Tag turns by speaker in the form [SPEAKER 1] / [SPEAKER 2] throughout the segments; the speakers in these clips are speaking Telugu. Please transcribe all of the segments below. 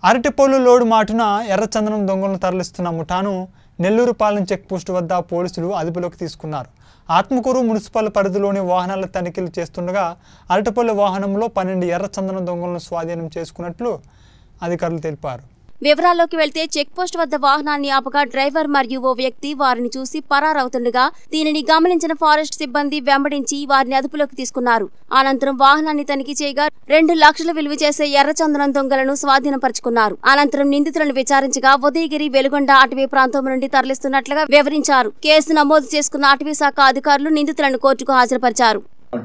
[SPEAKER 1] అరటిపళ్ళు లోడు మాటున ఎర్రచందనం దొంగలను తరలిస్తున్న ముఠాను నెల్లూరు పాలెం చెక్ పోస్ట్ వద్ద పోలీసులు అదుపులోకి తీసుకున్నారు. ఆత్మకూరు మున్సిపల్ పరిధిలోని వాహనాల తనిఖీలు చేస్తుండగా అరటిపళ్ళు వాహనంలో 12 ఎర్రచందనం దొంగలను స్వాధీనం చేసుకున్నట్లు అధికారులు తెలిపారు.
[SPEAKER 2] వివరాల్లోకి వెళ్తే చెక్ పోస్ట్ వద్ద వాహనాన్ని ఆపగా డ్రైవర్ మరియు ఓ వ్యక్తి వారిని చూసి పరారవుతుండగా దీనిని గమనించిన ఫారెస్ట్ సిబ్బంది వెంబడించి వారిని అదుపులోకి తీసుకున్నారు. అనంతరం వాహనాన్ని తనిఖీ చేయగా 2 లక్షల విలువ చేసే ఎర్రచందనం దొంగలను స్వాధీనపరుచుకున్నారు. అనంతరం నిందితులను విచారించగా ఉదయగిరి వెలుగొండ అటవీ ప్రాంతం నుండి తరలిస్తున్నట్లుగా వివరించారు. కేసు నమోదు చేసుకున్న అటవీ శాఖ అధికారులు నిందితులను కోర్టుకు హాజరుపరిచారు.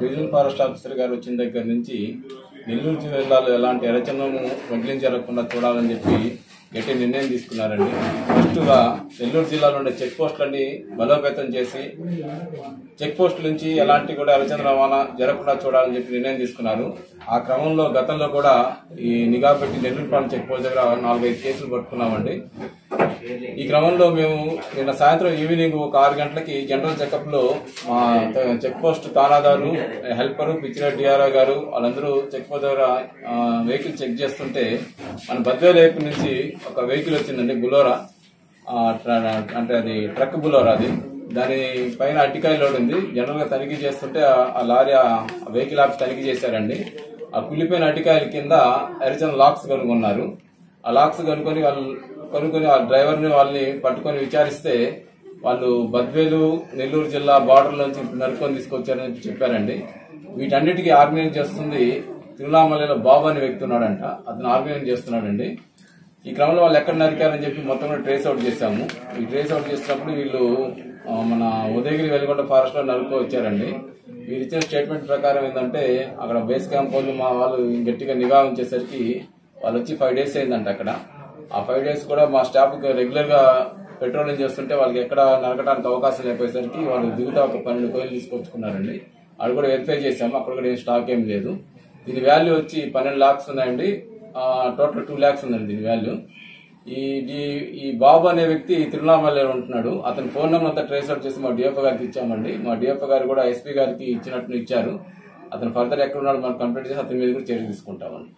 [SPEAKER 3] నెల్లూరు జిల్లాలో ఎలాంటి ఎర్రచందనం వడ్లించి జరగకుండా చూడాలని చెప్పి గట్టి నిర్ణయం తీసుకున్నారండి. ఫస్ట్గా నెల్లూరు జిల్లాలో ఉండే చెక్ పోస్టులన్నీ బలోపేతం చేసి చెక్ పోస్టుల నుంచి ఎలాంటి కూడా ఎర్రచందనం రవాణా జరగకుండా చూడాలని చెప్పి నిర్ణయం తీసుకున్నారు. ఆ క్రమంలో గతంలో కూడా ఈ నిఘా పెట్టి నెల్లూరు పాలెం చెక్ పోస్ట్ దగ్గర 4-5 కేసులు పట్టుకున్నామండి. ఈ క్రమంలో మేము నిన్న సాయంత్రం ఈవినింగ్ ఒక 6 గంటలకి జనరల్ చెకప్ లో మా చెక్ పోస్ట్ తానాదారు, హెల్పరు, పిచ్చిరెడ్డి డిఆర్ఓ గారు వాళ్ళందరూ చెక్ పోస్ట్ దగ్గర వెహికల్ చెక్ చేస్తుంటే మన బద్వేలు వైపు నుంచి ఒక వెహికల్ వచ్చిందండి, బులోరా, అంటే అది ట్రక్ బులోరా. అది దాని పైన అట్టికాయ లోడ్ ఉంది. జనరల్ గా తనిఖీ చేస్తుంటే ఆ లారీ వెహికల్ ఆపి తనిఖీ చేశారండి. ఆ కులిపోయిన అట్టికాయల కింద ఎర్రచందనం లాక్స్ కనుగొన్నారు. ఆ లాక్స్ కనుక్కొని ఆ డ్రైవర్ని వాళ్ళని పట్టుకొని విచారిస్తే వాళ్ళు బద్వేలు నెల్లూరు జిల్లా బార్డర్ నుంచి నరుకొని తీసుకొచ్చారని చెప్పారండి. వీటన్నిటికీ ఆర్గనైజ్ చేస్తుంది తిరునామలలో బాబు అనే వ్యక్తి ఉన్నాడంట, అతను ఆర్గనైజ్ చేస్తున్నాడండి. ఈ క్రమంలో వాళ్ళు ఎక్కడ నరికారని చెప్పి మొత్తం కూడా ట్రేస్ అవుట్ చేశాము. ఈ ట్రేస్ అవుట్ చేసినప్పుడు వీళ్ళు మన ఉదయగిరి వెలుగొండ ఫారెస్ట్ లో నరుకో వచ్చారండి. వీళ్ళు ఇచ్చిన స్టేట్మెంట్ ప్రకారం ఏంటంటే అక్కడ బేస్ క్యాంప్ వాళ్ళు మా వాళ్ళు గట్టిగా నిఘా ఉంచేసరికి వాళ్ళు వచ్చి 5 days అయిందంట అక్కడ. ఆ 5 days కూడా మా స్టాఫ్ రెగ్యులర్ గా పెట్రోలింగ్ చేస్తుంటే వాళ్ళకి ఎక్కడ నరకడానికి అవకాశం లేకపోయేసరికి వాళ్ళు దిగుతా ఒక 12 కోయిలు తీసుకొచ్చుకున్నారండి. అది కూడా వెరిఫై చేశాము, అక్కడ కూడా ఏం స్టాక్ ఏం లేదు. దీని వాల్యూ వచ్చి 12 lakhs ఉన్నాయండి. టోటల్ 2 lakhs ఉందండి దీని వాల్యూ. ఈ బాబు అనే వ్యక్తి తిరునామలలో ఉంటున్నాడు. అతని ఫోన్ నెంబర్ అంతా ట్రేస్ అవుట్ చేసి మా డిఎఫ్ఓ గారికి ఇచ్చామండి. మా డిఎఫ్ఓ గారు కూడా ఎస్పీ గారికి ఇచ్చినట్టు ఇచ్చారు. అతను ఫర్దర్ ఎక్కడ ఉన్నాడు మనం కంప్లీట్ చేసి అతని మీద కూడా చర్య తీసుకుంటామండి.